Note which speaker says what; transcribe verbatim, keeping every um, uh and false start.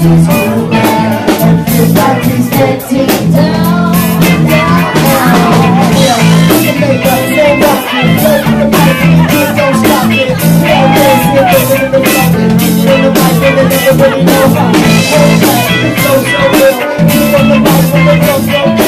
Speaker 1: Everybody's getting down, down, down. Yeah, make us so rocky. Play the mic, just don't stop it. Yeah, this is the rhythm of something. In the mic, and everybody knows how. Hold back, it's so, so real. You on the mic, when the drum goes.